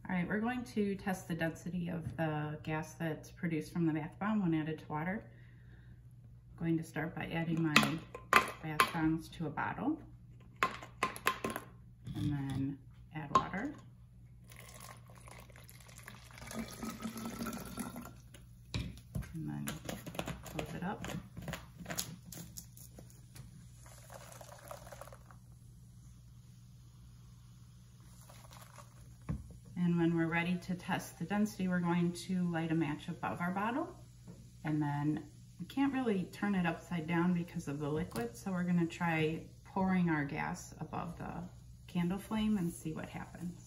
All right, we're going to test the density of the gas that's produced from the bath bomb when added to water. I'm going to start by adding my bath bombs to a bottle, and then add water. And then close it up. And when we're ready to test the density, we're going to light a match above our bottle. And then we can't really turn it upside down because of the liquid, so we're going to try pouring our gas above the candle flame and see what happens.